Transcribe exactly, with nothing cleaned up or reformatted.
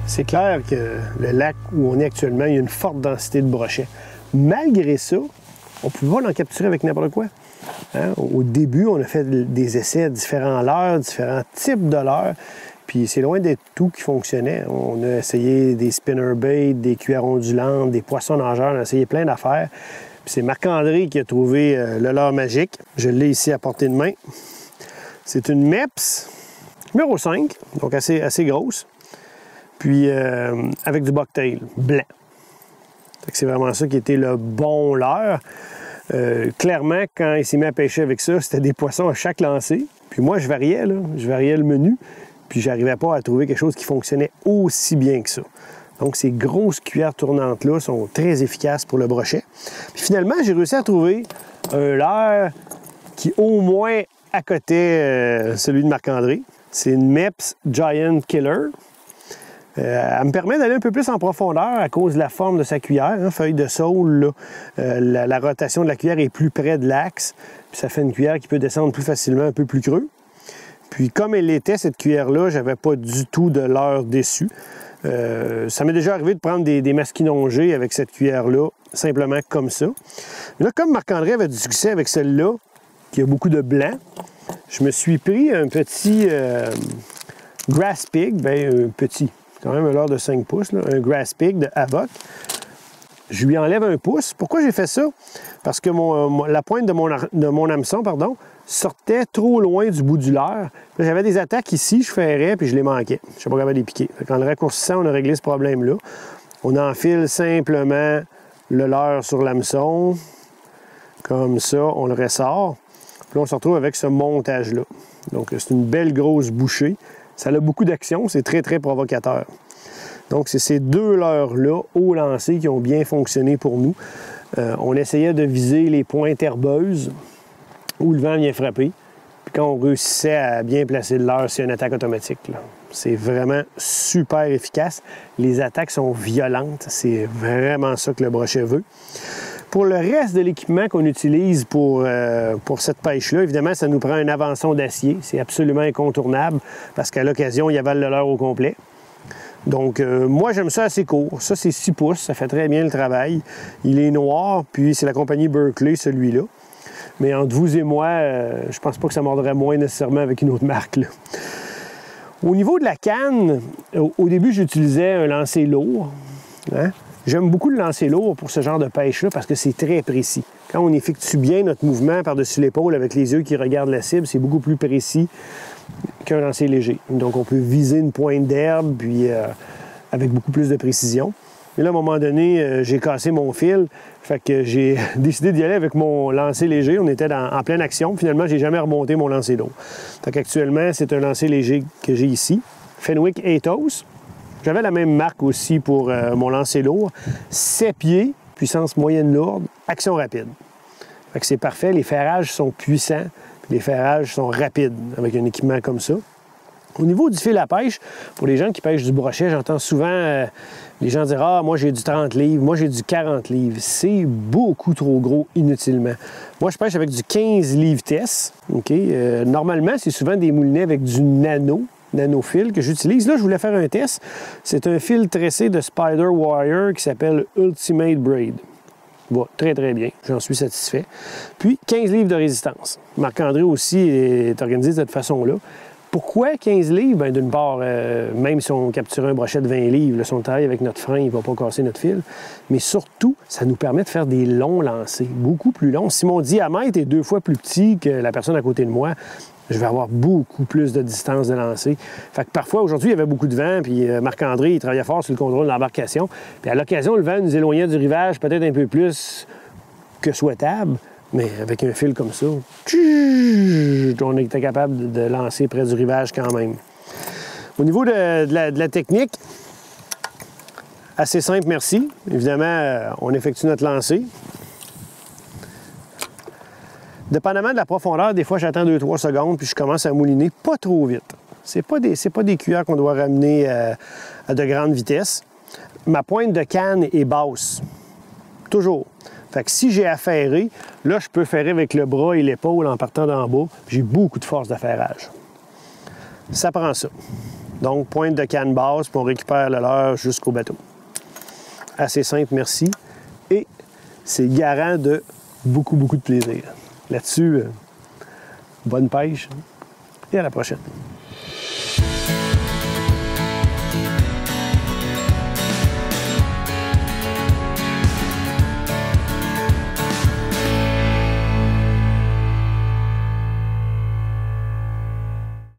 C'est clair que le lac où on est actuellement, il y a une forte densité de brochets. Malgré ça, on pouvait en capturer avec n'importe quoi. Hein? Au début, on a fait des essais à différents leurres, différents types de leurres, puis c'est loin d'être tout qui fonctionnait. On a essayé des spinnerbait, des cuillères ondulantes, des poissons nageurs, on a essayé plein d'affaires. Puis c'est Marc-André qui a trouvé euh, le leurre magique. Je l'ai ici à portée de main. C'est une Mepps numéro cinq, donc assez, assez grosse. Puis euh, avec du bucktail blanc. C'est vraiment ça qui était le bon leurre. Euh, clairement, quand il s'est mis à pêcher avec ça, c'était des poissons à chaque lancer. Puis moi, je variais, là. Je variais le menu. Puis j'arrivais pas à trouver quelque chose qui fonctionnait aussi bien que ça. Donc ces grosses cuillères tournantes-là sont très efficaces pour le brochet. Puis finalement, j'ai réussi à trouver un leurre qui au moins accotait euh, celui de Marc-André. C'est une Mepps Giant Killer. Euh, elle me permet d'aller un peu plus en profondeur à cause de la forme de sa cuillère, hein, feuille de saule. Là, euh, la, la rotation de la cuillère est plus près de l'axe, puis ça fait une cuillère qui peut descendre plus facilement, un peu plus creux. Puis comme elle était, cette cuillère-là, j'avais pas du tout de leurre déçu. Euh, ça m'est déjà arrivé de prendre des, des masquinongés avec cette cuillère-là, simplement comme ça. Mais là, comme Marc-André avait du succès avec celle-là, qui a beaucoup de blanc, je me suis pris un petit euh, Grass Pig, bien un petit, quand même un leurre de cinq pouces, là, un Grass Pig de Havok. Je lui enlève un pouce. Pourquoi j'ai fait ça? Parce que mon, la pointe de mon, de mon hameçon, pardon, sortait trop loin du bout du leurre. J'avais des attaques ici, je ferrais, puis je les manquais. Je ne suis pas capable de les piquer. En le raccourcissant, on a réglé ce problème-là. On enfile simplement le leurre sur l'hameçon. Comme ça, on le ressort. Puis là, on se retrouve avec ce montage-là. Donc, c'est une belle grosse bouchée. Ça a beaucoup d'action, c'est très, très provocateur. Donc, c'est ces deux leurres-là, au lancer, qui ont bien fonctionné pour nous. Euh, on essayait de viser les pointes herbeuses où le vent vient frapper. Puis quand on réussissait à bien placer le leurre, c'est une attaque automatique. C'est vraiment super efficace. Les attaques sont violentes. C'est vraiment ça que le brochet veut. Pour le reste de l'équipement qu'on utilise pour, euh, pour cette pêche-là, évidemment, ça nous prend un avançon d'acier. C'est absolument incontournable parce qu'à l'occasion, il avale le leurre au complet. Donc, euh, moi, j'aime ça assez court. Ça, c'est six pouces. Ça fait très bien le travail. Il est noir, puis c'est la compagnie Berkley, celui-là. Mais entre vous et moi, euh, je pense pas que ça mordrait moins nécessairement avec une autre marque, là. Au niveau de la canne, au, au début, j'utilisais un lancer lourd. Hein? J'aime beaucoup le lancer lourd pour ce genre de pêche-là parce que c'est très précis. Quand on effectue bien notre mouvement par-dessus l'épaule avec les yeux qui regardent la cible, c'est beaucoup plus précis qu'un lancer léger. Donc, on peut viser une pointe d'herbe puis euh, avec beaucoup plus de précision. Mais là, à un moment donné, euh, j'ai cassé mon fil. Fait que j'ai décidé d'y aller avec mon lancer léger. On était dans, en pleine action. Finalement, j'ai jamais remonté mon lancer lourd. Fait qu'actuellement, c'est un lancer léger que j'ai ici. Fenwick Atos. J'avais la même marque aussi pour euh, mon lancer lourd. sept pieds, puissance moyenne lourde, action rapide. Fait que c'est parfait. Les ferrages sont puissants. Les ferrages sont rapides avec un équipement comme ça. Au niveau du fil à pêche, pour les gens qui pêchent du brochet, j'entends souvent euh, les gens dire « Ah, moi j'ai du trente livres, moi j'ai du quarante livres. » C'est beaucoup trop gros inutilement. Moi, je pêche avec du quinze livres Tess. Okay? Euh, normalement, c'est souvent des moulinets avec du nano, nanofil que j'utilise. Là, je voulais faire un test. C'est un fil tressé de Spider Wire qui s'appelle Ultimate Braid. Va très, très bien. J'en suis satisfait. Puis, quinze livres de résistance. Marc-André aussi est organisé de cette façon-là. Pourquoi quinze livres? Bien, d'une part, euh, même si on capture un brochet de vingt livres, là, si on travaille avec notre frein, il ne va pas casser notre fil. Mais surtout, ça nous permet de faire des longs lancers, beaucoup plus longs. Si mon diamètre est deux fois plus petit que la personne à côté de moi, je vais avoir beaucoup plus de distance de lancer. Fait que parfois, aujourd'hui, il y avait beaucoup de vent, puis euh, Marc-André, il travaillait fort sur le contrôle de l'embarcation. Puis à l'occasion, le vent nous éloignait du rivage peut-être un peu plus que souhaitable. Mais avec un fil comme ça, on était capable de lancer près du rivage quand même. Au niveau de, de, la, de la technique, assez simple, merci. Évidemment, on effectue notre lancer. Dépendamment de la profondeur, des fois, j'attends deux trois secondes puis je commence à mouliner pas trop vite. Ce n'est pas des, c'est pas des cuillères qu'on doit ramener à, à de grandes vitesses. Ma pointe de canne est basse. Toujours. Fait que si j'ai à ferrer, là, je peux ferrer avec le bras et l'épaule en partant d'en bas. J'ai beaucoup de force de ferrage. Ça prend ça. Donc, pointe de canne basse, puis on récupère le leurre jusqu'au bateau. Assez simple, merci. Et c'est garant de beaucoup, beaucoup de plaisir. Là-dessus, euh, bonne pêche et à la prochaine.